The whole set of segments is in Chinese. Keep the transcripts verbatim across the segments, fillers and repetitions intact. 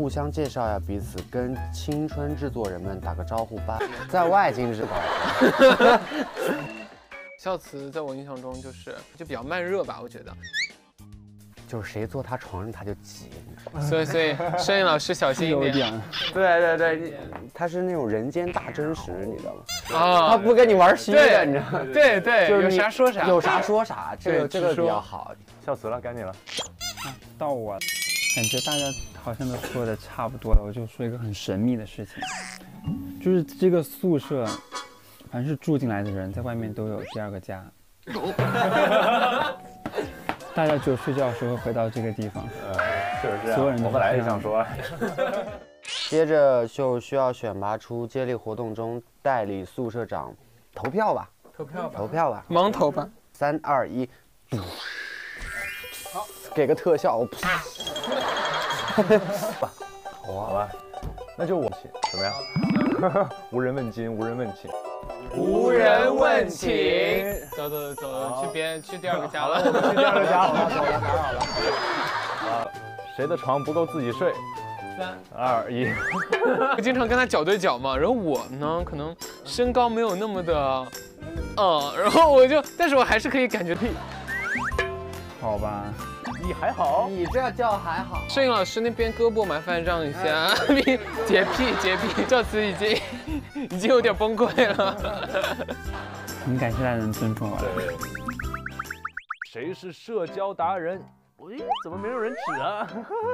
互相介绍一下彼此，跟青春制作人们打个招呼吧。在外精致搞。 孝慈在我印象中就是就比较慢热吧，我觉得。 就是谁坐他床上他就急， 所以所以摄影老师小心一点。 对对对，他是那种人间大真实，你知道吗？ 啊， 他不跟你玩虚的，你知道吗？ 对对， 就是有啥说啥， 有啥说啥，这个这个比较好。 孝慈了，该你了。 啊，到我了，感觉大家好像都说的差不多了，我就说一个很神秘的事情，就是这个宿舍，凡是住进来的人，在外面都有第二个家。大家只有睡觉的时候回到这个地方， 呃，确实是这样。 所有人都我本来也想说。 接着就需要选拔出接力活动中代理宿舍长，投票吧， 投票吧， 投票吧， 盲投吧。 三二一，好，给个特效， 好吧，那就我请，怎么样？无人问津，无人问情。 无人问情，走走走，去别去第二个家了。 我们去第二个家好了，走了，打扰了。啊，谁的床不够自己睡？ 三二一。 我经常跟他脚对脚嘛，然后我呢，可能身高没有那么的，嗯，然后我就，但是我还是可以感觉屁。 好吧， 你还好， 你这叫还好。 摄影老师那边胳膊麻烦让一下，洁癖洁癖，教慈已经已经有点崩溃了。 很感谢大家能尊重我。 对。谁是社交达人？喂，怎么没有人指啊？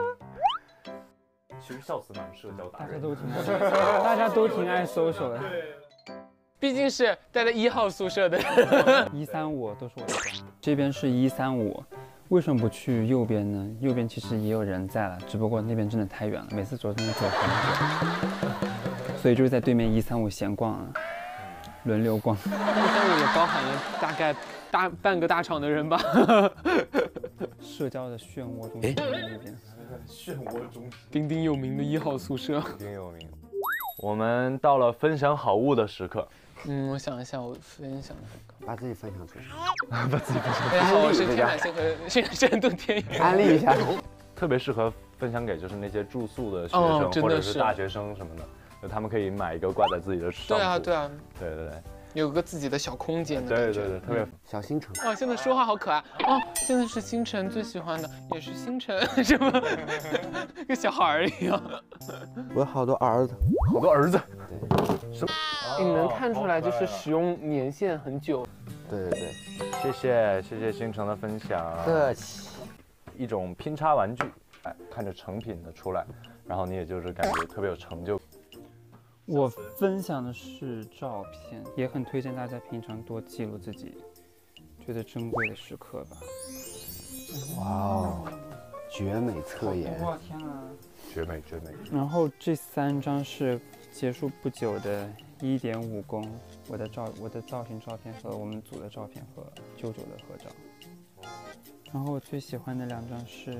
其实孝慈蛮社交达人， 大家都挺爱，大家都挺爱 social 的。 毕竟是待在一号宿舍的人。 一三五都是我的家，这边是一三五。为什么不去右边呢？右边其实也有人在了，只不过那边真的太远了，每次走真的走很久，所以就是在对面一三五闲逛啊，轮流逛。一三五也包含了大概大半个大厂的人吧。 社交的漩涡中心那边， 漩涡中心， 鼎鼎有名的一号宿舍。 鼎鼎有名。我们到了分享好物的时刻。 嗯，我想一下，我分享把自己分享出去， 把自己分享出去。 大家好，我是天马星河星山洞天宇。 安利一下， 特别适合分享给就是那些住宿的学生、 哦、 或者是大学生什么的，就他们可以买一个挂在自己的上铺。 对啊，对啊， 对对对， 有个自己的小空间的对对对，特别小星辰。 哦，现在说话好可爱哦，现在是星辰最喜欢的，也是星辰，是吗？跟小孩儿一样。 我有好多儿子， 好多儿子。 什么？ 你能看出来就是使用年限很久。 对对对， 谢谢谢谢星辰的分享。 客气。 一种拼插玩具，哎，看着成品的出来，然后你也就是感觉特别有成就。 我分享的是照片，也很推荐大家平常多记录自己觉得珍贵的时刻吧。 哇哦，绝美侧颜！ 哇天啊！ 绝美绝美。 然后这三张是结束不久的一点五公，我的照我的造型照片和我们组的照片和舅舅的合照。然后我最喜欢的两张是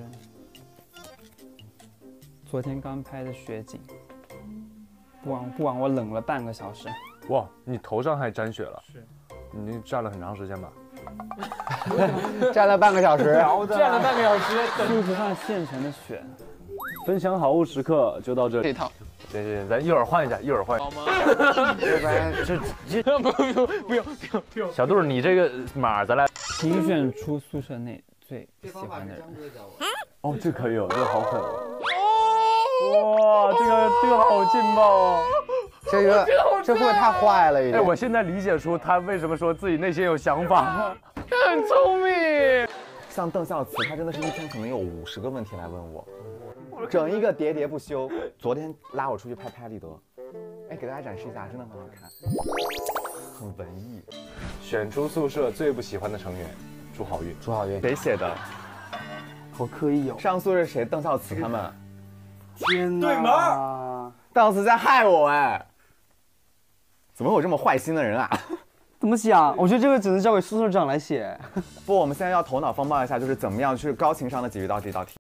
昨天刚拍的雪景，不枉不枉我冷了半个小时。 哇，你头上还沾雪了？ 是， 你站了很长时间吧？ 站了半个小时， 站了半个小时， 树枝上现成的雪。 分享好物时刻就到这里。 这套， 行行行，咱一会儿换一下，一会儿换。 好吗？ 要不然这这不不不不用不用不用。 小杜，你这个码咱来评选出宿舍内最喜欢的人。 哦，这可以哦，这个好狠哦！哇，这个这个好劲爆哦！ 这个这会太坏了一点。 哎，我现在理解出他为什么说自己内心有想法。 他很聪明。 像邓孝慈，他真的是一天可能有五十个问题来问我，整一个喋喋不休。昨天拉我出去拍拍立得，哎，给大家展示一下，真的很好看，很文艺。 选出宿舍最不喜欢的成员，祝好运。 祝好运。 谁写的？ 好刻意哦。 上宿舍谁？邓孝慈他们。 天哪！对门。 邓孝慈在害我哎！怎么会有这么坏心的人啊？ 怎么想？我觉得这个只能交给宿舍长来写。 不，我们现在要头脑风暴一下，就是怎么样去高情商的解决到这道题。